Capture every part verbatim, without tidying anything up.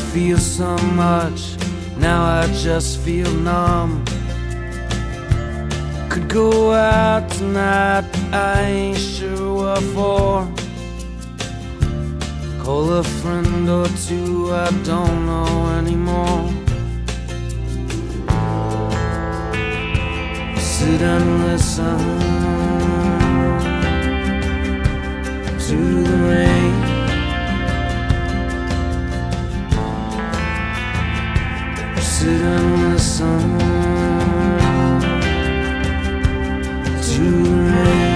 feel so much, now I just feel numb. Could go out tonight, but I ain't sure what for. Call a friend or two, I don't know anymore. Sit and listen to the rain. Sit and listen to the rain.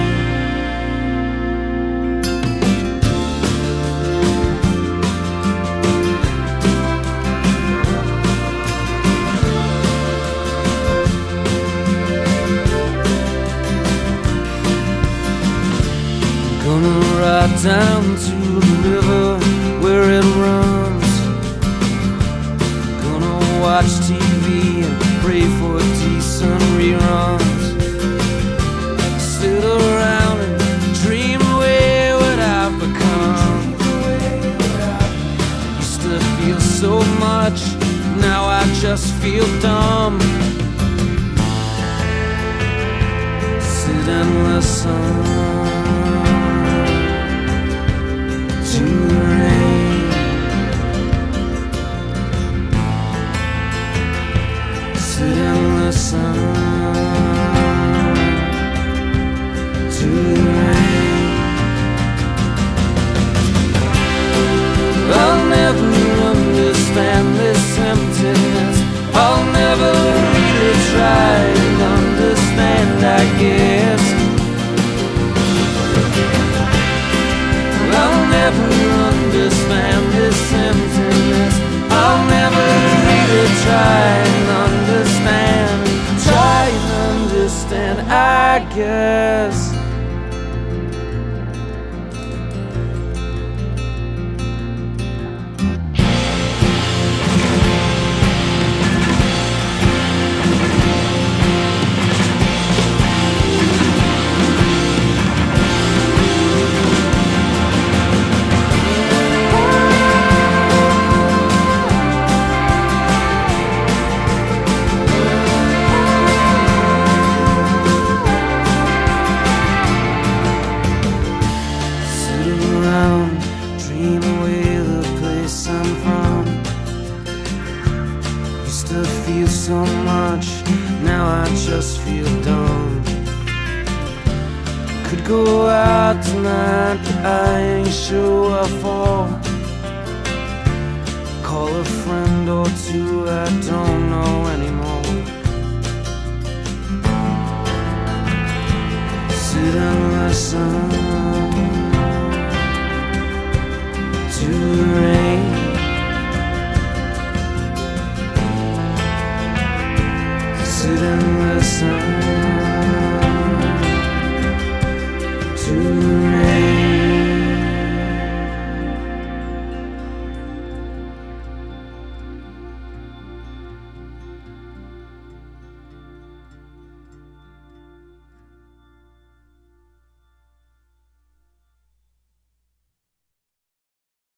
Gonna ride down to the river where it runs. Gonna watch T V and pray for decent reruns. Sit around and dream away what I've become. Used to feel so much, now I just feel dumb. Sit and listen to the rain. Sit and listen to the rain. I'll never understand this emptiness. I'll never really try and understand, I guess. I'll never understand this emptiness. I'll never really try and understand. Try and understand, I guess. Dream away the place I'm from. Used to feel so much, now I just feel dumb. Could go out tonight, but I ain't sure what for. Call a friend or two, I don't know anymore. Sit and listen